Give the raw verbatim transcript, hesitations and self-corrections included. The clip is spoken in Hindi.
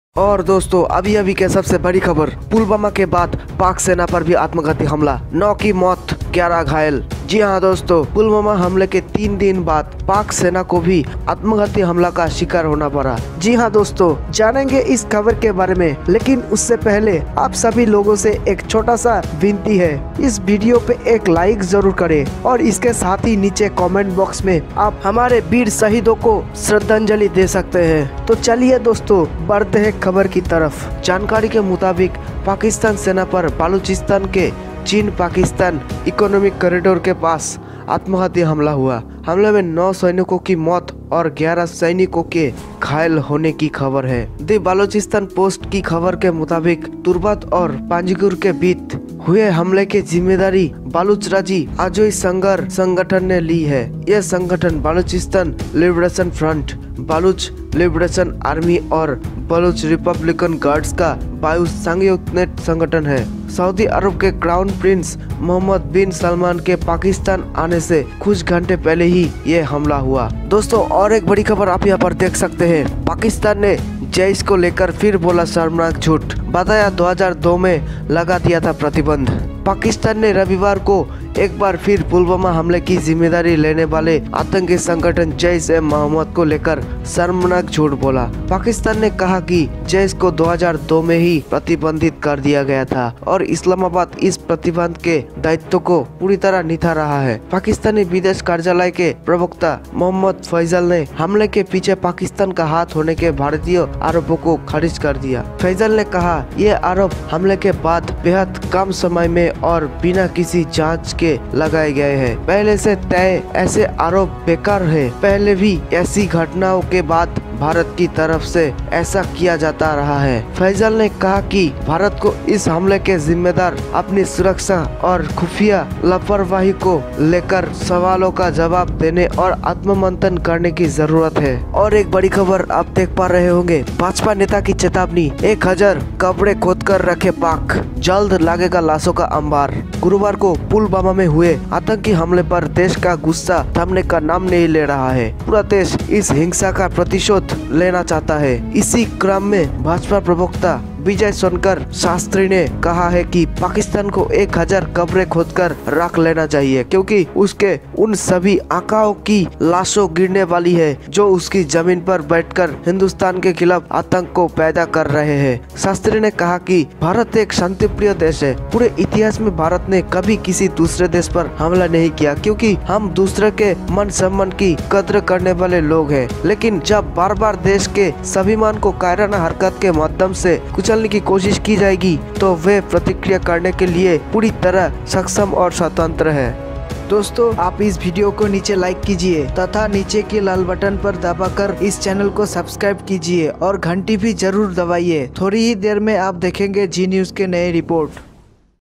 और दोस्तों अभी अभी के सबसे बड़ी खबर, पुलवामा के बाद पाक सेना पर भी आत्मघाती हमला, नौ की मौत ग्यारह घायल। जी हाँ दोस्तों, पुलवामा हमले के तीन दिन बाद पाक सेना को भी आत्मघाती हमला का शिकार होना पड़ा। जी हाँ दोस्तों, जानेंगे इस खबर के बारे में, लेकिन उससे पहले आप सभी लोगों से एक छोटा सा विनती है, इस वीडियो पे एक लाइक जरूर करें और इसके साथ ही नीचे कमेंट बॉक्स में आप हमारे वीर शहीदों को श्रद्धांजलि दे सकते हैं। तो चलिए दोस्तों, बढ़ते हैं खबर की तरफ। जानकारी के मुताबिक पाकिस्तान सेना पर बलूचिस्तान के चीन पाकिस्तान इकोनॉमिक कॉरिडोर के पास आत्मघाती हमला हुआ। हमले में नौ सैनिकों की मौत और ग्यारह सैनिकों के घायल होने की खबर है। दी बलूचिस्तान पोस्ट की खबर के मुताबिक तुर्बत और पांजगुर के बीच हुए हमले की जिम्मेदारी बलूचराजी आजोई संघर संगठन ने ली है। यह संगठन Balochistan liberation front, Baloch liberation army और बलूच रिपब्लिकन गार्ड्स का वायु संयुक्त संगठन है। सऊदी अरब के crown prince Mohammed bin Salman के पाकिस्तान आने से कुछ घंटे पहले ही ये हमला हुआ। दोस्तों और एक बड़ी खबर आप यहाँ पर देख सकते हैं, पाकिस्तान ने जैश को लेकर फिर बोला शर्मनाक झूठ, बताया दो हज़ार दो में लगा दिया था प्रतिबंध। पाकिस्तान ने रविवार को एक बार फिर पुलवामा हमले की जिम्मेदारी लेने वाले आतंकी संगठन जैश ए मोहम्मद को लेकर शर्मनाक झूठ बोला। पाकिस्तान ने कहा कि जैश को दो हज़ार दो में ही प्रतिबंधित कर दिया गया था और इस्लामाबाद इस प्रतिबंध के दायित्व को पूरी तरह निभा रहा है। पाकिस्तानी विदेश कार्यालय के प्रवक्ता मोहम्मद फैजल ने हमले के पीछे पाकिस्तान का हाथ होने के भारतीय आरोपों को खारिज कर दिया। फैजल ने कहा, ये आरोप हमले के बाद बेहद कम समय में और बिना किसी जांच के लगाए गए हैं। पहले से तय ऐसे आरोप बेकार है। पहले भी ऐसी घटनाओं के बाद भारत की तरफ से ऐसा किया जाता रहा है। फैजल ने कहा कि भारत को इस हमले के जिम्मेदार अपनी सुरक्षा और खुफिया लापरवाही को लेकर सवालों का जवाब देने और आत्ममंथन करने की जरूरत है। और एक बड़ी खबर आप देख पा रहे होंगे, भाजपा नेता की चेतावनी, एक हजार कब्रें खोद कर रखे पाक, जल्द लगेगा लाशों का अंबार। गुरुवार को पुलवामा में हुए आतंकी हमले पर देश का गुस्सा थमने का नाम नहीं ले रहा है। पूरा देश इस हिंसा का प्रतिशोध लेना चाहता है। इसी क्रम में भाजपा प्रवक्ता विजय शंकर शास्त्री ने कहा है कि पाकिस्तान को एक हजार कब्रें खोदकर रख लेना चाहिए, क्योंकि उसके उन सभी आकाओं की लाशों गिरने वाली है जो उसकी जमीन पर बैठकर हिंदुस्तान के खिलाफ आतंक को पैदा कर रहे हैं। शास्त्री ने कहा कि भारत एक शांतिप्रिय देश है। पूरे इतिहास में भारत ने कभी किसी दूसरे देश पर हमला नहीं किया, क्योंकि हम दूसरे के मन सम्मान की कद्र करने वाले लोग हैं। लेकिन जब बार बार देश के स्वाभिमान को कायराना हरकत के माध्यम से कुचलने की कोशिश की जाएगी तो वे प्रतिक्रिया करने के लिए पूरी तरह सक्षम और स्वतंत्र है। दोस्तों आप इस वीडियो को नीचे लाइक कीजिए तथा नीचे के लाल बटन पर दबाकर इस चैनल को सब्सक्राइब कीजिए और घंटी भी जरूर दबाइए। थोड़ी ही देर में आप देखेंगे जी न्यूज़ के नए रिपोर्ट।